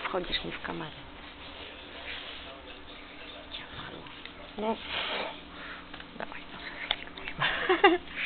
wchodzisz mi w kamerę. No. Dawaj, no, filmujmy.